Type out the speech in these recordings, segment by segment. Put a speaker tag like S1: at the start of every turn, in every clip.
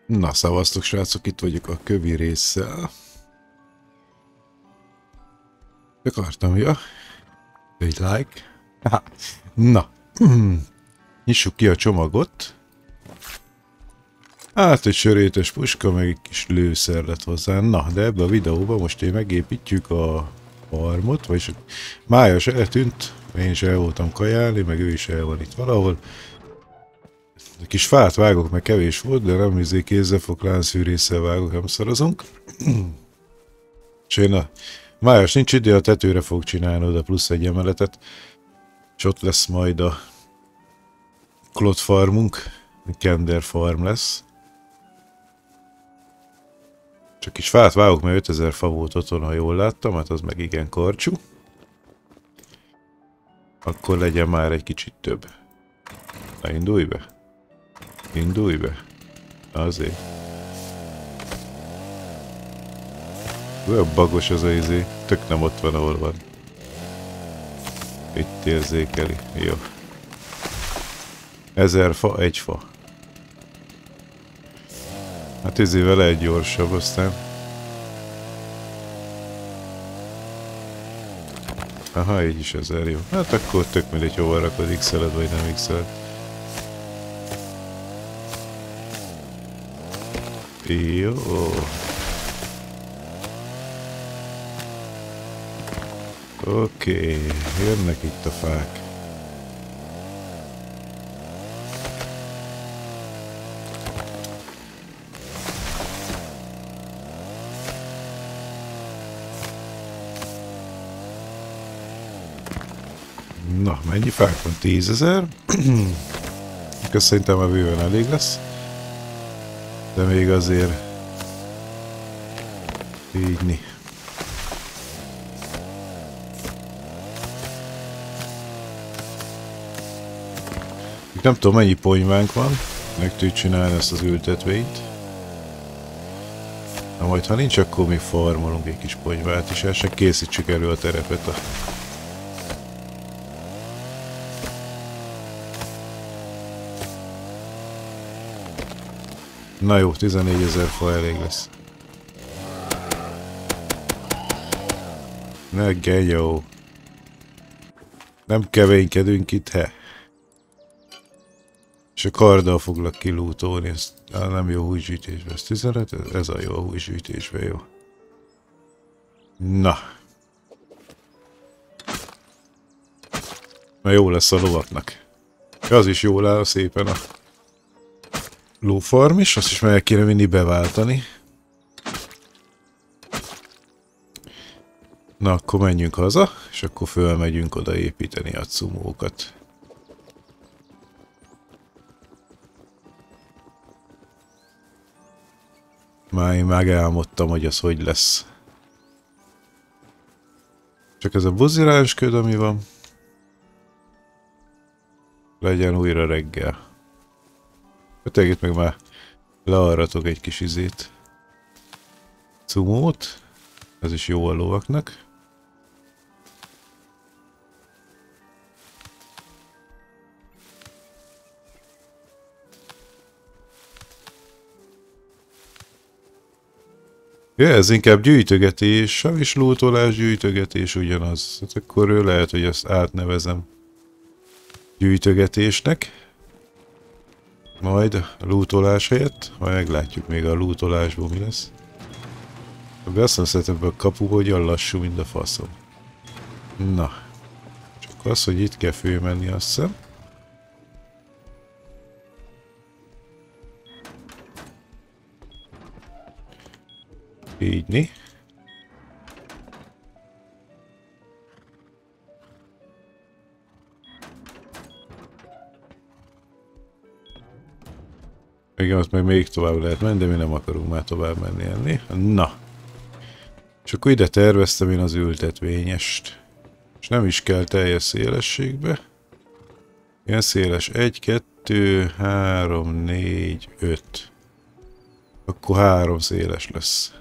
S1: Na, szavaztok srácok, itt vagyok a kövi résszel. Akartam, ja? Egy like. Ha. Na, nyissuk ki a csomagot. Hát egy sörétes puska, meg egy kis lőszer lett hozzá. Na, de ebbe a videóban most én megépítjük a farmot, vagyis Mája se eltűnt, én is el voltam kajálni, meg ő is el van itt valahol. Egy kis fát vágok, meg kevés volt, de nem kézzelfog láncfűrésszel vágok, nem szarozunk. És én a Májas nincs ide, a tetőre fog csinálni oda plusz egy emeletet, és ott lesz majd a Klot farmunk, Kender farm lesz. Csak kis fát vágok, mert 5000 fa volt otthon, ha jól láttam, hát az meg igen karcsú. Akkor legyen már egy kicsit több. Na, indulj be! Indulj be! Azért. Olyan bagos az a izé, tök nem ott van, ahol van. Itt érzékeli, jó. 1000 fa, egy fa. Hát izé vele egy gyorsabb, aztán. Aha, így is 1000, jó. Hát akkor tök mindegy, hova rakod, x-eled vagy nem x-eled. Jó. Oké, jönnek itt a fák. Na, mennyi fák van? 10 000. Ezt szerintem a bőven elég lesz. De még azért... Így. Nem tudom, mennyi ponyvánk van, meg tudjuk csinálni ezt az ültetvényt. Na majd, ha nincs, akkor mi farmolunk egy kis ponyvát is, el se készítsük elő a terepet a... Na jó, 14 000 fa elég lesz. Ne genyó. Nem kevénykedünk itt, he. És a karddal foglak kilútolni, ez nem jó húsgyűjtésbe. Ez 15, ez a jó húsgyűjtésbe, jó. Na. Na jó lesz a lovaknak. Az is jól áll szépen a lófarm is, azt is meg kéne vinni beváltani. Na akkor menjünk haza, és akkor fölmegyünk oda építeni a cumókat. Már én megálmodtam, hogy az hogy lesz. Csak ez a buziránsköd, ami van. Legyen újra reggel. Ötegét meg már learratok egy kis izét. Cumót. Ez is jó a lovaknak. Ja, ez inkább gyűjtögetés, havis lootolás, gyűjtögetés ugyanaz. Hát akkor lehet, hogy ezt átnevezem gyűjtögetésnek. Majd a lootolás helyett, majd meglátjuk még a lootolásból mi lesz. Azt nem szeretem a kapu, hogy olyan lassú, mint a faszom. Na. Csak az, hogy itt kell fölmenni, azt hiszem. Így. Igen, azt meg még tovább lehet menni, de mi nem akarunk már tovább menni enni. Na. És akkor ide terveztem én az ültetvényest. És nem is kell teljes szélességbe. Ilyen széles 1, 2, 3, 4, 5. Akkor 3 széles lesz.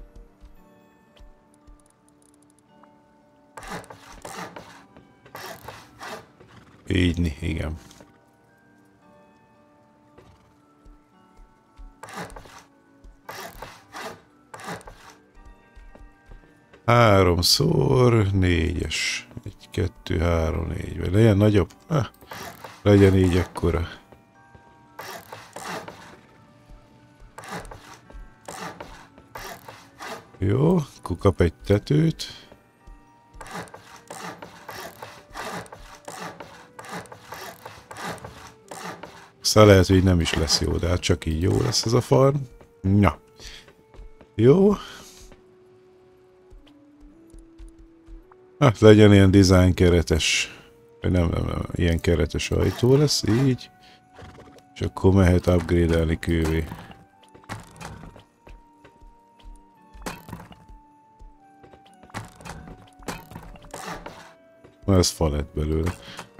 S1: Így, igen. 3 x 4-es. 1, 2, 3, 4. Vagy legyen nagyobb? Legyen így ekkora. Jó, akkor kap egy tetőt. Aztán lehet, hogy nem is lesz jó, de hát csak így jó lesz ez a farm. Na. Jó. Hát legyen ilyen design keretes. Nem, ilyen keretes ajtó lesz, így. És akkor mehet upgrade-elni kővé. Na ez fa lett belőle.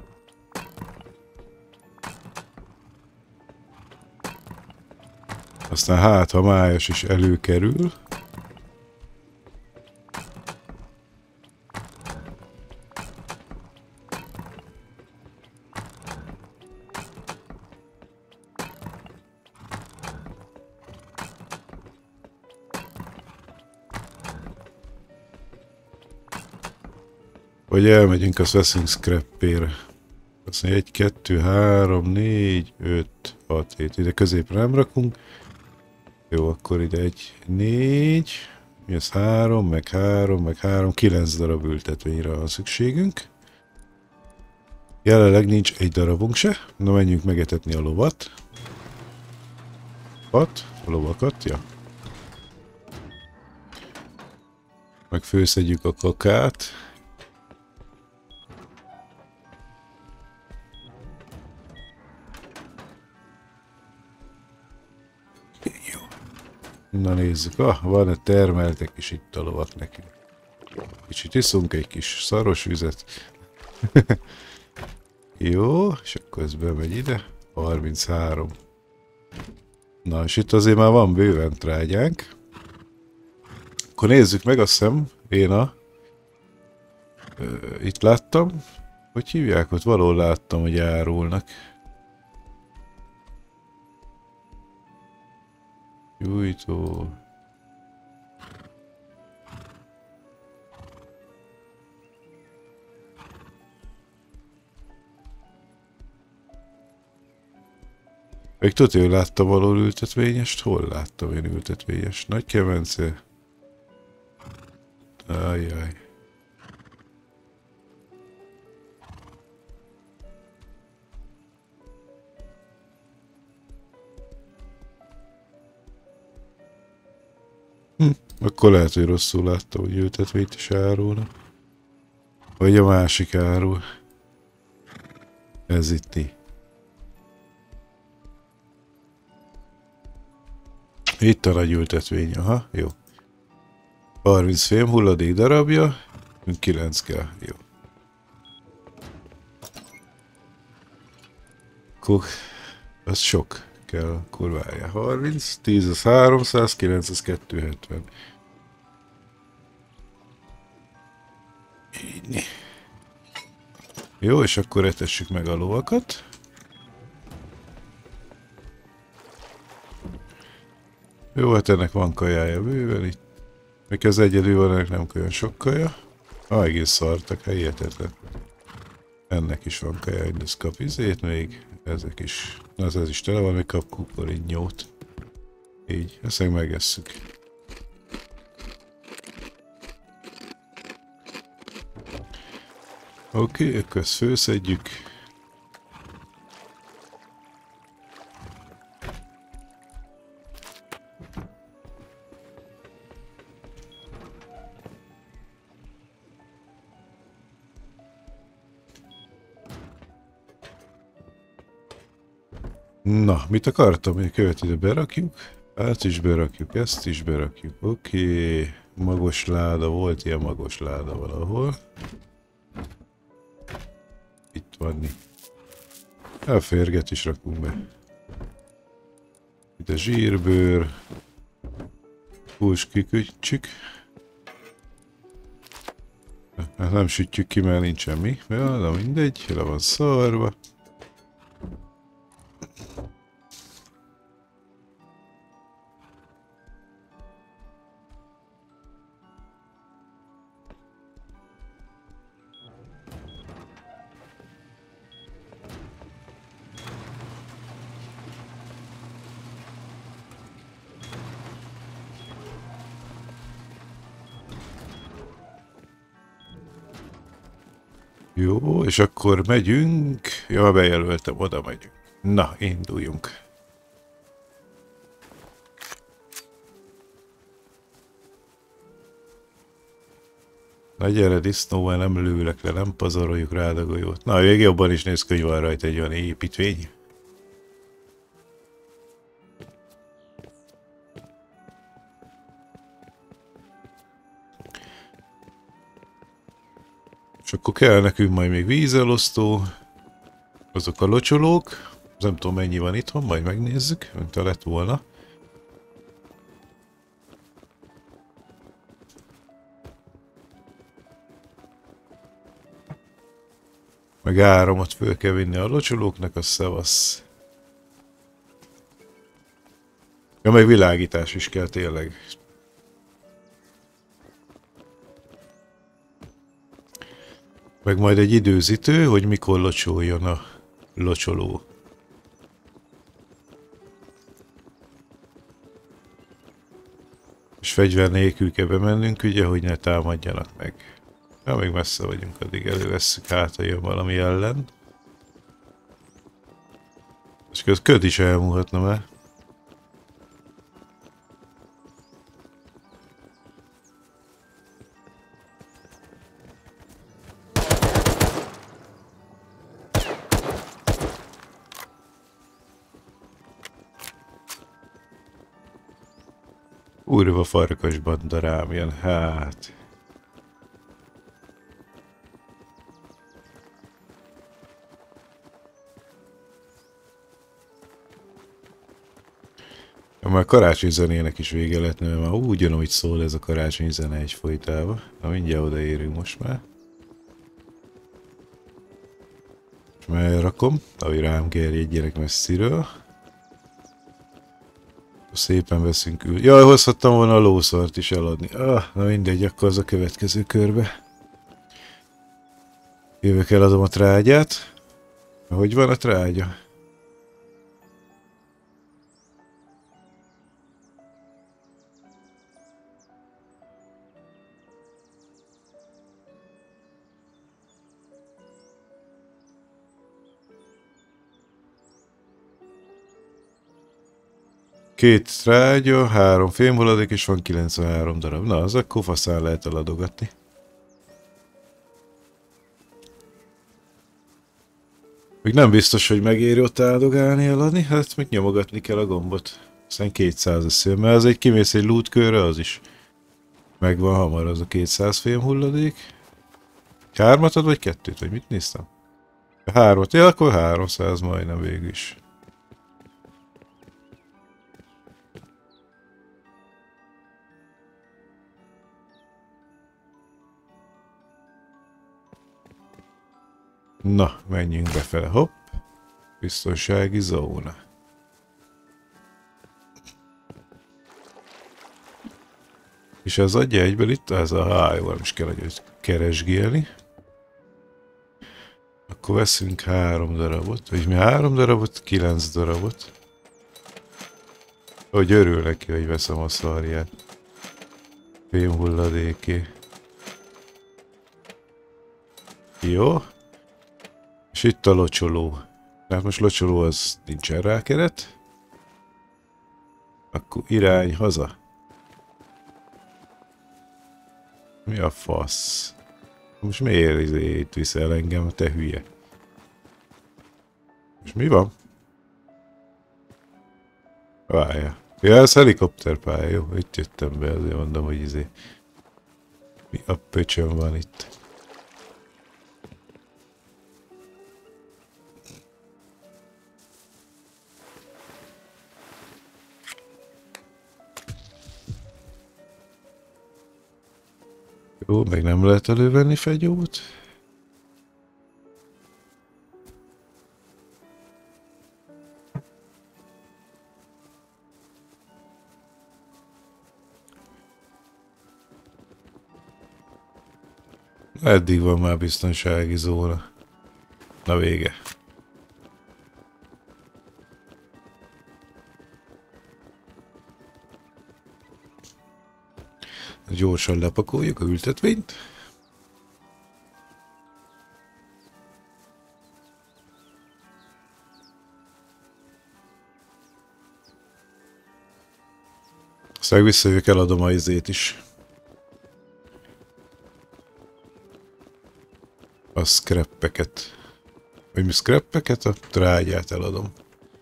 S1: Aztán hát, ha májas is előkerül. Vagy elmegyünk, azt veszünk scrap-ére. Azt mondja, 1, 2, 3, 4, 5, 6, 7. Ide középre nem rakunk. Jó, akkor ide 1, 4. Mi ez? 3, meg 3, meg 3. 9 darab ültetvényre van szükségünk. Jelenleg nincs egy darabunk se. Na menjünk megetetni a lovat. A lovakat, ja. Meg főszedjük a kakát. Jó. Na nézzük, van-e termeltek is itt a lovat nekünk. Kicsit iszunk egy kis szaros vizet. Jó, és akkor ez bemegy ide. 33. Na, és itt azért már van bőven trágyánk. Akkor nézzük meg, azt hiszem, én itt láttam. Hogy hívják? Ott valahol láttam, hogy árulnak. Gyújtó. Még tudja, hogy láttam valahol ültetvényest? Hol láttam én ültetvényest? Nagy Kemence. Ajjaj. Akkor lehet, hogy rosszul láttam, hogy ültetvényt is árulna. Vagy a másik árul. Ez itt mi? Itt a nagy ültetvény, aha, jó. 30 fém hulladék darabja, 9 kell, jó. Akkor az sok kell, akkor várja. 30, 10 az 300, 9 az 270. Így. Jó, és akkor etessük meg a lovakat. Jó, hát ennek van kajája bőven itt. Még az egyedül van, ennek nem olyan sok kaja. Egész szartak, hihetetlen. Ennek is van kaja, ez kap izét még. Ezek is. Na, ez is tele van, még kap kuporinnyót. Így, ezt meg megesszük. Oké, akkor ezt főszedjük. Na, mit akartam? Még követ ide berakjuk. Ezt is berakjuk, ezt is berakjuk. Oké. Magos láda, volt ilyen magos láda valahol. Itt van. A férget is rakunk be. Itt a zsírbőr. Hús kikütjük. Nem sütjük ki, mert nincs semmi. Ja, de mindegy, le van szarva. Jó, és akkor megyünk. Ja, bejelöltem, oda megyünk. Na, induljunk. Na gyere, disznóval nem lőlek le, nem pazaroljuk rád a golyót. Na, még jobban is néz ki, hogy van rajta egy olyan építvény. És akkor kell nekünk majd még vízelosztó. Azok a locsolók. Nem tudom mennyi van itthon, majd megnézzük, mint ha lett volna. Meg áramot föl kell vinni a locsolóknak, a szevasz. Ja, meg világítás is kell tényleg. Meg majd egy időzítő, hogy mikor locsoljon a locsoló. És fegyver nélkül kell bemennünk, ugye, hogy ne támadjanak meg. Ja, még messze vagyunk, addig elővesszük, hát ha jön valami ellen. És köz köd is elmúlhatna már. Úrva farkas banda rám jön, hát. Már karácsony zenének is vége lett, mert már úgy jön, hogy szól ez a karácsony zene egyfolytában. Na mindjárt odaérünk most már. És már elrakom, ahogy rám gerjedjenek messziről. Szépen veszünk ül. Jaj, hozhattam volna a lószart is eladni. Na mindegy, akkor az a következő körbe. Jövök, eladom a trágyát. Hogy van a trágya? Két trágya, 3 fémhulladék és van 93 darab. Na, az akkor faszán lehet eladogatni. Még nem biztos, hogy megéri ott áldogálni, eladni, hát még nyomogatni kell a gombot. Aztán 200 össze, mert az egy kimész egy loot körre, az is megvan hamar az a 200 fémhulladék. 3-at ad, vagy 2-t, vagy mit néztem? 3-at, ja, akkor 300 majdnem végül is. Na, menjünk befele, hopp. Biztonsági zóna. És ez adja egyből itt, ez a hájó, nem is kell, hogy keresgélni. Akkor veszünk 3 darabot, vagy mi 3 darabot, 9 darabot. Hogy örül neki, hogy veszem a szarját. Fémhulladéké. Jó. És itt a locsoló. Tehát most locsoló az nincsen rá keret. Akkor irány haza. Mi a fasz? Most miért itt viszel engem, te hülye? És mi van? Várja. Ja, ez helikopterpálya, jó? Itt jöttem be, azért mondom, hogy izé. Mi a pöcsön van itt? Jó, meg nem lehet elővenni fegyót. Eddig van már biztonsági zóna. Na vége. Gyorsan lepakoljuk a ültetvényt. Aztán visszajövök, eladom a izét is. A scrappeket. Vagy mi scrappeket? A trágyát eladom.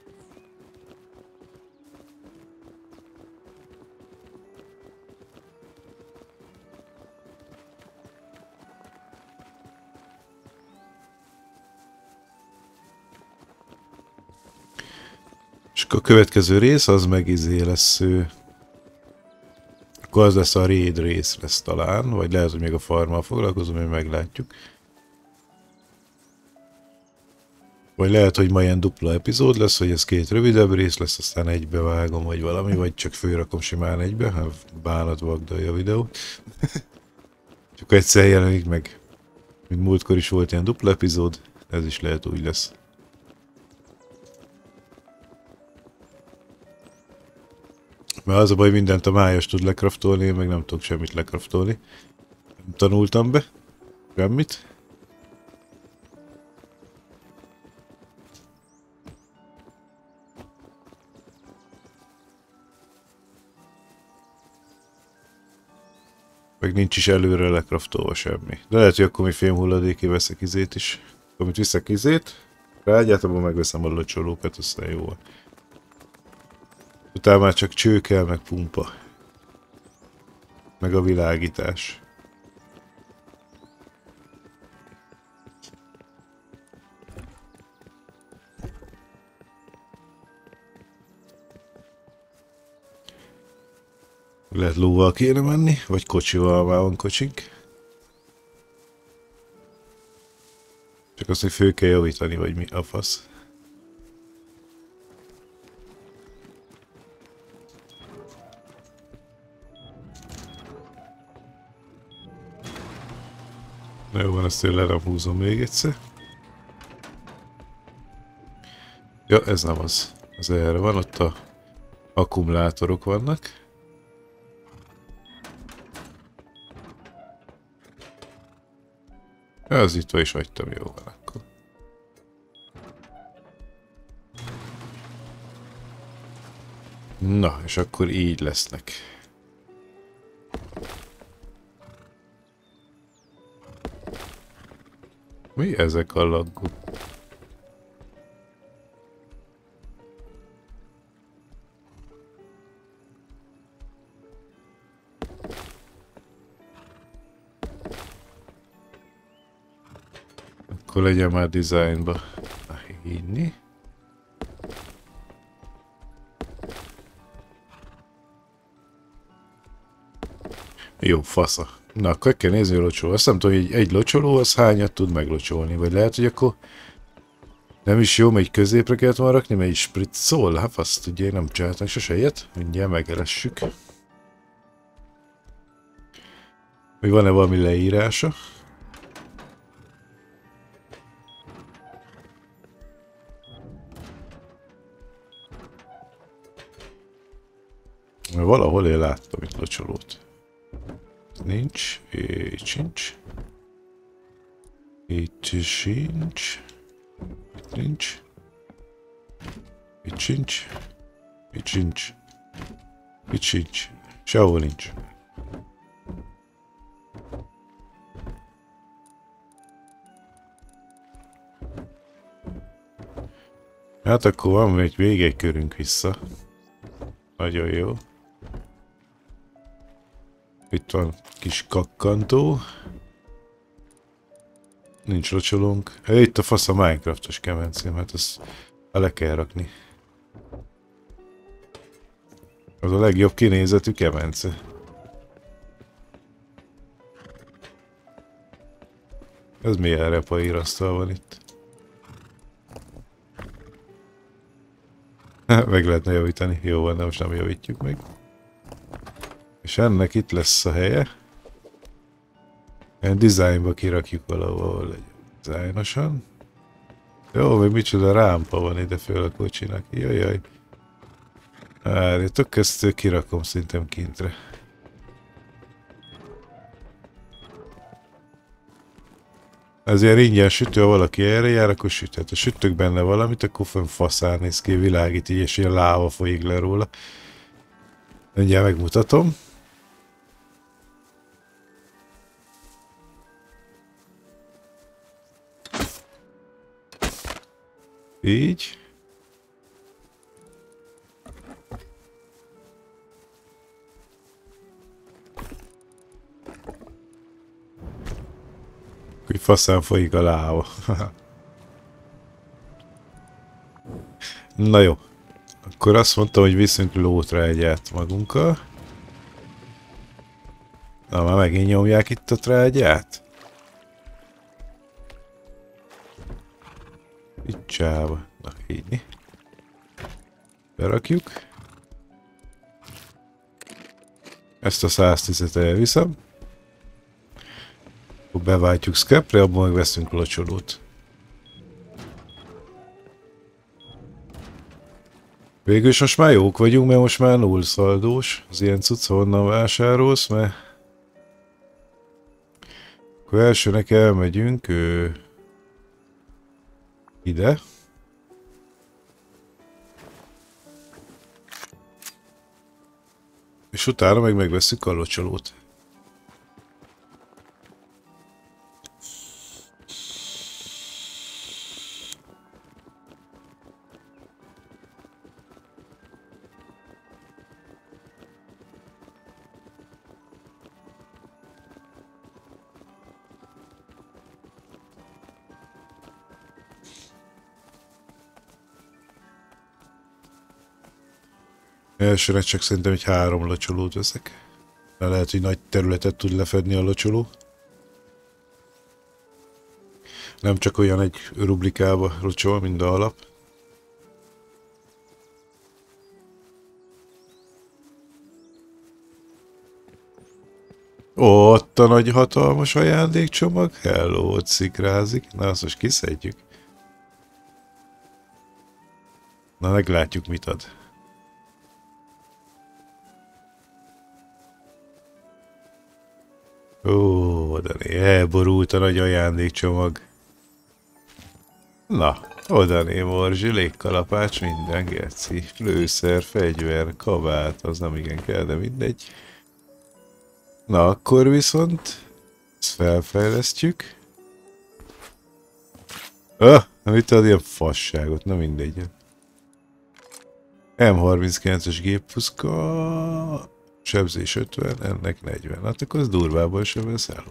S1: És a következő rész az meg izé lesz, akkor az lesz a raid rész lesz talán, vagy lehet, hogy még a farmmal foglalkozom, hogy meglátjuk. Vagy lehet, hogy ma ilyen dupla epizód lesz, hogy ez két rövidebb rész lesz, aztán egybe vágom, vagy valami, vagy csak fölrakom simán egybe, ha bánat vagdalja a videót. Csak egyszer jelenik meg. Mint múltkor is volt ilyen dupla epizód, ez is lehet úgy lesz. Mert az a baj, mindent a májas tud lekraftolni, én meg nem tudok semmit lekraftolni. Nem tanultam be. Semmit. Meg nincs is előre lekraftolva semmi. De lehet, hogy akkor mi fémhulladéké veszek izét is. Amit viszek izét, rágyát, abban megveszem a locsolókat, aztán jó. Utána már csak cső kell, meg pumpa. Meg a világítás. Lehet lóval kéne menni, vagy kocsival, már van kocsink. Csak azt, hogy fő kell javítani, vagy mi a fasz. Na jó van, ezt én le nem húzom még egyszer. Ja, ez nem az. Ez erre van, ott a akkumulátorok vannak. Ja, az itt is hagytam, jó van akkor. Na, és akkor így lesznek. Mi ezek a laggok? Akkor legyen már designba. Hinni. Jó, fasza. Na, akkor kell nézni a locsoló. Azt nem tudom, hogy egy locsoló az hányat tud meglocsolni. Vagy lehet, hogy akkor nem is jó, mert középre kellett volna rakni, mert egy spritzol. Hát azt ugye én nem csináltam sose ilyet. Mindjárt megeressük. Hogy van-e valami leírása? Mert valahol én láttam itt locsolót. Nincs, itt sincs. Itt sincs. Itt nincs. Itt sincs. Itt sincs. Itt sincs. Sehol nincs. Hát akkor van még egy körünk vissza. Nagyon jó. Itt van kis kakkantó. Nincs locsolónk. Itt a fasz a Minecraftos kemencém, hát ezt le kell rakni. Az a legjobb kinézetű kemence. Ez milyen repaírasztal van itt? Meg lehetne javítani. Jó van, de most nem javítjuk meg. És ennek itt lesz a helye. Ilyen designba kirakjuk valahol, legyen dizájnosan. Jó, még micsoda rámpa van ide föl a kocsinak. Jajjaj. Várjátok, ezt kirakom szerintem kintre. Ez ilyen ingyen sütő, ha valaki erre jár, akkor süthet. Ha sütök benne valamit, akkor fönn faszán néz ki, világít így, és ilyen láva folyik le róla. Mindjárt megmutatom. Így. Úgy faszán folyik a láva. Na jó. Akkor azt mondtam, hogy viszünk lótra egyet magunkkal. Na, már megint nyomják itt a trágyát. Itt csáva. Na, így. Berakjuk. Ezt a 110-et elviszem. Akkor beváltjuk scrapre, abban meg veszünk locsolót. Végülis most már jók vagyunk, mert most már null szaldós. Az ilyen cucc honnan vásárolsz, mert... Akkor elsőnek elmegyünk ide. És utána meg megveszünk a locsolót. Elsőre csak szerintem egy 3 locsolót veszek. De lehet, hogy nagy területet tud lefedni a locsoló. Nem csak olyan egy rublikába locsol, mint a alap. Ott a nagy hatalmas ajándékcsomag. Hello, ott szikrázik. Na, azt most kiszedjük. Na, meglátjuk, mit ad. Ó, Dani, elborult a nagy ajándékcsomag. Na, odané morzsi, légkalapács, minden geci. Lőszer, fegyver, kabát, az nem igen kell, de mindegy. Na, akkor viszont ezt felfejlesztjük. Mit ad ilyen fasságot, na mindegy. M39-es géppuszka, sebzés 50, ennek 40. Hát akkor az durvában sem vesz el.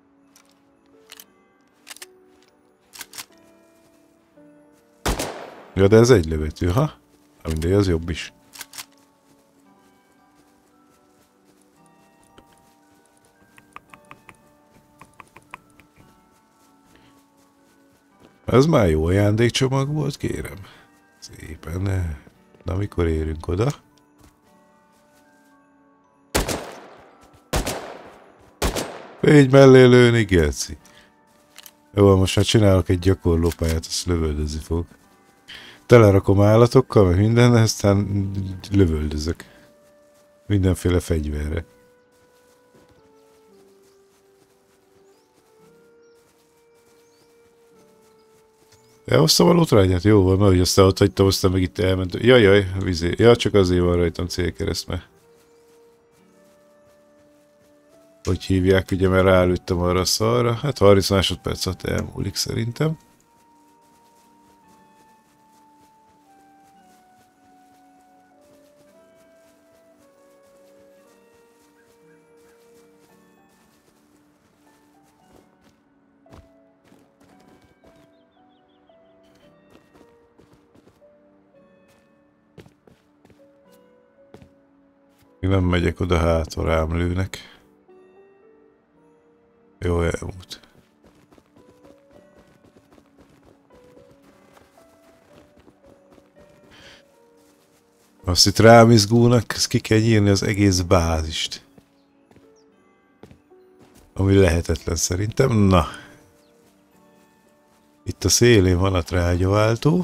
S1: Ja, de ez egy lövető, ha? Mindegy, az jobb is. Ez már jó ajándékcsomag volt, kérem. Szépen. Na, mikor érünk oda? Így mellé lőni, geci. Jó, most már csinálok egy gyakorlópályát, azt lövöldözni fog. Telerakom állatokkal, meg minden, aztán lövöldözök. Mindenféle fegyverre. Elhoztam a lótrányát? Jó van, mert aztán ott hagytam, aztán meg itt elment. Jaj, vizé. Ja, csak azért van rajtam célkereszt, mert... Hogy hívják, ugye, mert rálőttem arra a szarra. Hát 30 másodperc alatt elmúlik szerintem. Még nem megyek oda hátra, rám lőnek. Jó, elmúlt. Azt itt rám izgulnak, ezt ki kell nyírni az egész bázist. Ami lehetetlen szerintem. Na. Itt a szélén van a trágyaváltó.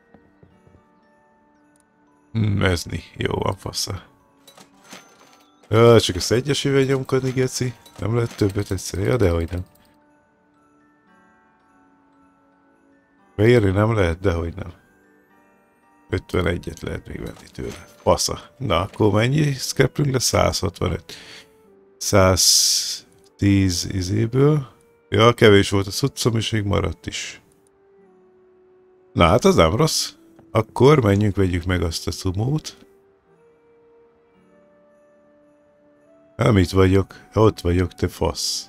S1: Mezni. Jó van, fasza. Csak ezt egyesével nyomkodni, geci. Nem lehet többet egyszerűen. Ja, dehogy nem. Beírni nem lehet, dehogy nem. 51-et lehet még venni tőle. Fasza. Na, akkor mennyi scraplünk le? 165. 110 izéből. Ja, kevés volt a cuccom, és még maradt is. Na hát az nem rossz. Akkor menjünk, vegyük meg azt a cumót. Nem itt vagyok. Ott vagyok, te fasz.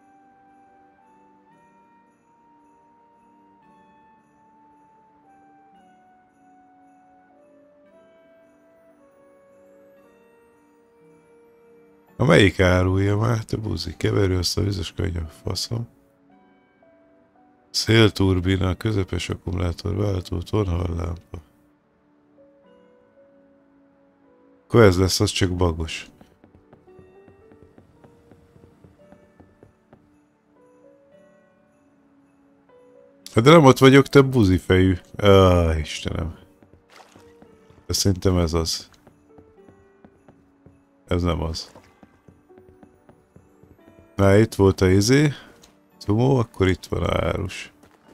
S1: A melyik árulja már? Te buzi, keverő azt a vizes könyv, faszom. Szélturbina, közepes akkumulátor, váltó, tonhallámpa. Akkor ez lesz, az csak bagos. Hát de nem ott vagyok, te buzifejű. Istenem. De szerintem ez az. Ez nem az. Na, itt volt a izé. Cumó, akkor itt van a árus.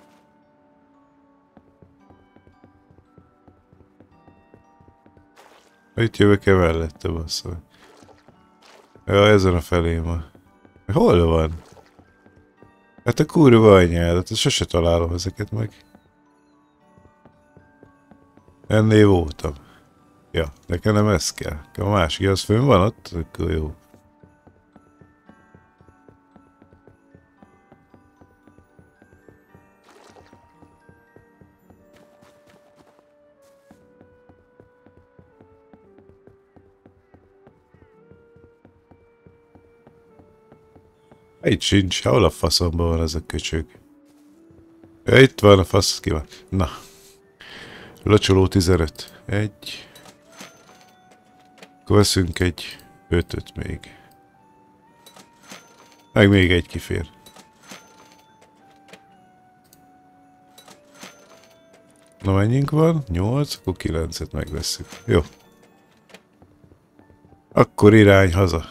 S1: Itt jövök-e mellette, basszol. Ja, ezen a felén van. Hol van? Hát a kurva anyádat, sose találom ezeket meg. Ennél voltam. Ja, nekem nem ez kell. A másik, az fönn van ott? Akkor jó. Itt sincs, hol a faszomban van ez a köcsög? Ja, itt van a fasz, ki van. Na. Locsoló 15. Egy. Akkor veszünk egy 5-öt még. Meg még egy kifér. Na mennyink van? 8, akkor 9-et megveszünk. Jó. Akkor irány haza.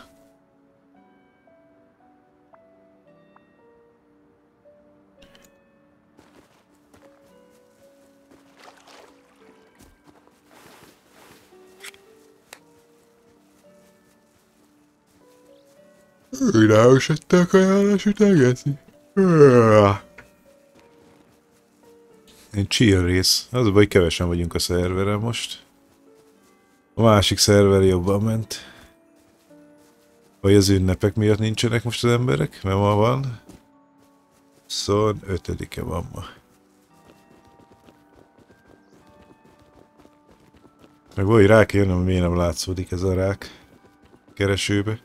S1: Ráösette a kajálás után, Geci? Egy chill rész. Az a baj, kevesen vagyunk a szerveren most. A másik szerver jobban ment. Vagy az ünnepek miatt nincsenek most az emberek, mert ma van. 25-e van ma. Meg vagy rá kell jönnöm, miért nem látszódik ez a rák keresőbe.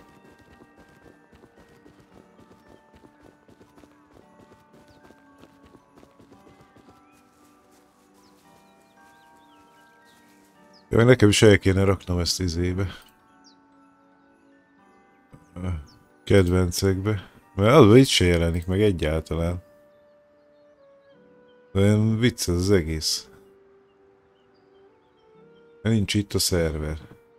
S1: Ja, nekem is el kéne raknom ezt izébe. A kedvencekbe. Mert az itt se jelenik meg egyáltalán. De olyan vicc az egész. Nincs itt a szerver.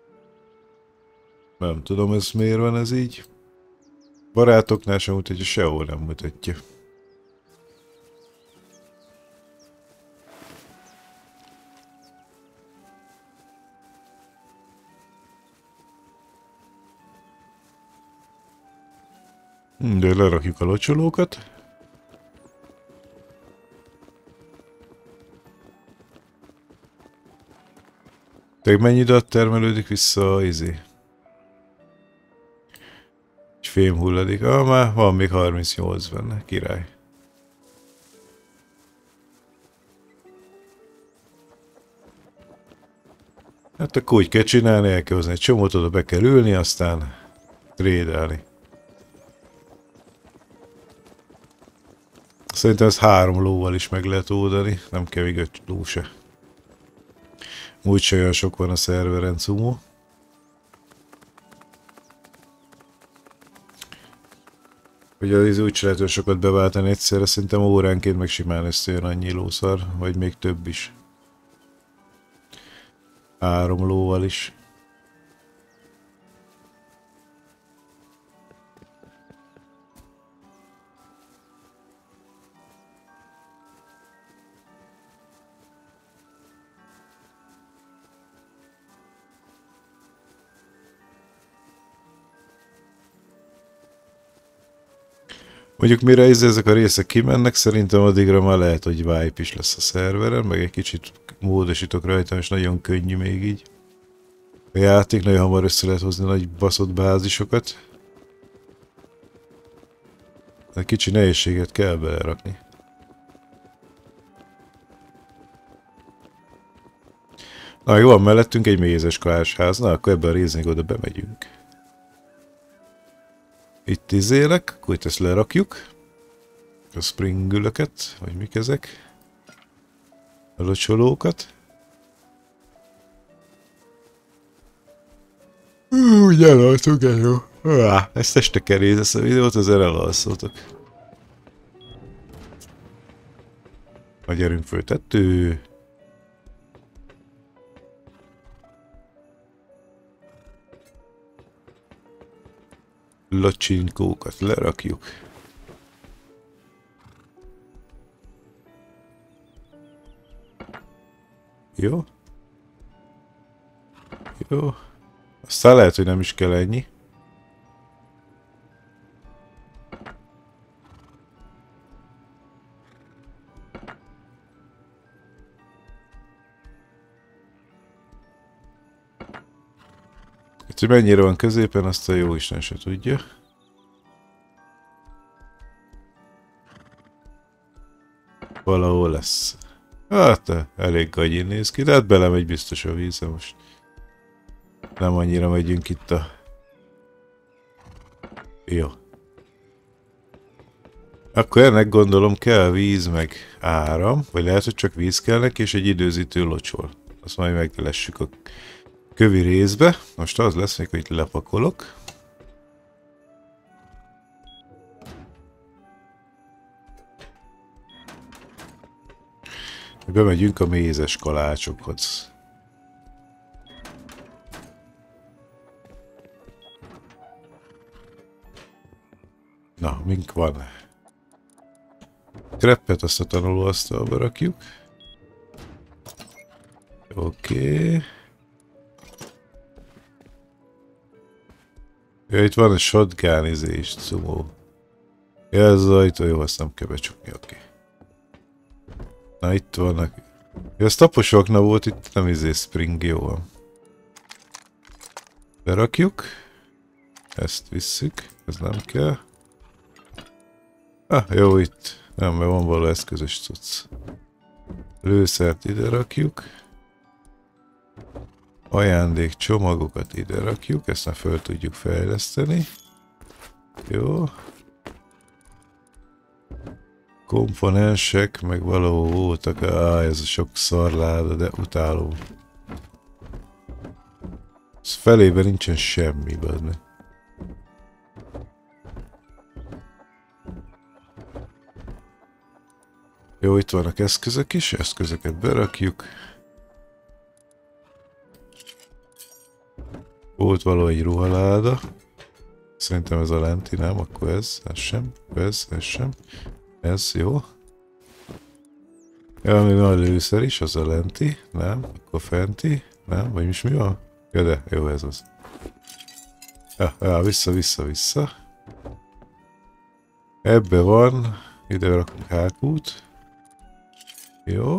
S1: Nem tudom, ez miért van ez így. Barátoknál sem mutatja, sehol nem mutatja. De lerakjuk a locsolókat. Tehát mennyi időt termelődik vissza a izé? Egy fém hulladék. Már van még 38 benne, király. Hát akkor úgy kell csinálni, el kell hozni egy csomót, oda be kell ülni, aztán trédelni. Szerintem ez 3 lóval is meg lehet oldani, nem kell még 5 ló se. Úgyse olyan sok van a szerveren, cumó. Ugye az úgy se lehet olyan sokat beváltani egyszerre, szerintem óránként meg simán összejön annyi lószar, vagy még több is. 3 lóval is. Mondjuk mire ezek a részek kimennek, szerintem addigra már lehet, hogy wipe is lesz a szerveren, meg egy kicsit módosítok rajta, és nagyon könnyű még így. A játék nagyon hamar össze lehet hozni nagy baszott bázisokat. De kicsi nehézséget kell belerakni. Na, jó, van mellettünk egy mézes kalácsház, na akkor ebben a résznél oda bemegyünk. Itt izélek, akkor itt ezt lerakjuk. A springülöket, vagy mik ezek? A locsolókat. Úgy elalszok el, jó. Ezt este kell nézni ezt a videót, ezzel elalszoltok. Na gyerünk föl, tettő. Locsinkókat lerakjuk. Jó. Jó. Aztán lehet, hogy nem is kell ennyi. Itt, hogy mennyire van középen, azt a jó Isten se tudja. Valahol lesz. Hát, elég gagyin néz ki, de hát belemegy biztos a vízbe most. Nem annyira megyünk itt a... Jó. Akkor ennek gondolom kell víz meg áram, vagy lehet, hogy csak víz kell neki, és egy időzítő locsol. Azt majd meglessük a kövi részbe. Most az lesz még, hogy itt lepakolok. Bemegyünk a mézes kalácsokhoz. Na, mink van? Kreppet azt a tanulóasztalba rakjuk. Oké. Ja, itt van egy shotgun izés, szumó. Ja, ez az ajtó, jó, azt nem kell becsukni, oké. Na, itt vannak. Ja, ez taposokna volt, itt nem izé spring, jó van. Berakjuk. Ezt visszük, ez nem kell. Jó, itt. Nem, mert van valami eszközös cucc. Lőszert ide rakjuk. Ajándék csomagokat ide rakjuk, ezt már föl tudjuk fejleszteni. Jó. Komponensek, meg valahol voltak. Ez a sok szarláda, de utálom. Ez felében nincsen semmi, badni. Jó, itt vannak eszközök is, eszközöket berakjuk. Volt valahogy ruhaláda. Szerintem ez a lenti, nem? Akkor ez sem. Ez sem. Ez jó. Ja, még van a lőszer is, az a lenti. Nem? Akkor fenti. Nem? Vagy mi van? Ja, de jó, ez az. Ja, vissza. Ebbe van. Ide rakunk hákút. Jó.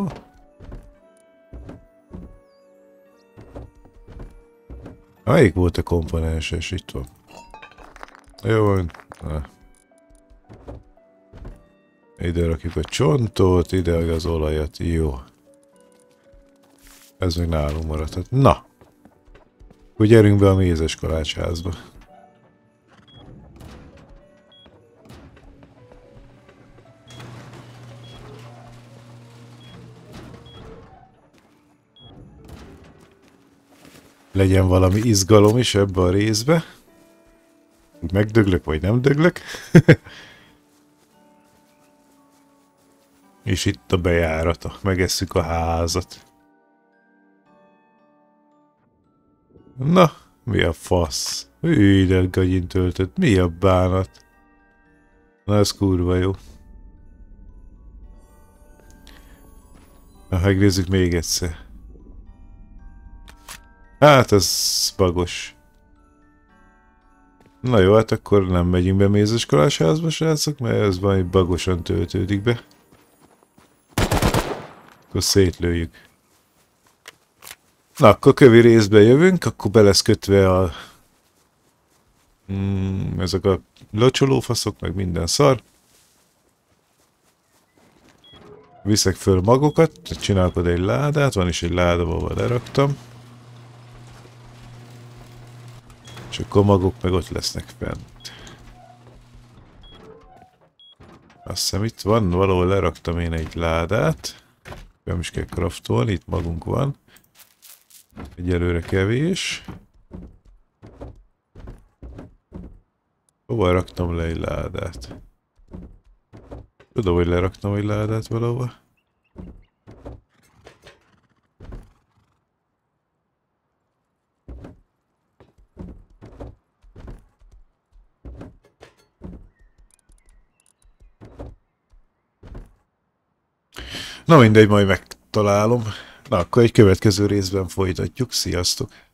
S1: Melyik volt a komponenses? Itt van. Jó. Ide rakjuk a csontot, ide az olajat. Jó. Ez még nálunk maradhat. Na. Akkor gyerünk be a mézes kalácsházba. Legyen valami izgalom is ebbe a részbe. Megdöglök, vagy nem döglök. És itt a bejárata. Megesszük a házat. Na, mi a fasz? Ide gagyin töltött. Mi a bánat? Na, ez kurva jó. Na, megnézzük még egyszer. Hát, ez bagos. Na jó, hát akkor nem megyünk be mézeskolás házba, srácok, mert ez valami bagosan töltődik be. Akkor szétlőjük. Na, akkor kövi részbe jövünk, akkor be lesz kötve a... ezek a locsolófaszok, meg minden szar. Viszek föl magokat, csinálok oda egy ládát, van is egy láda, ahol leraktam. És akkor magok meg ott lesznek fent. Azt hiszem itt van, valahol leraktam én egy ládát. Nem is kell craftolni, itt magunk van. Egyelőre kevés. Hova raktam le egy ládát? Tudom, hogy leraktam egy ládát valahova. Na mindegy, majd megtalálom. Na akkor egy következő részben folytatjuk. Sziasztok!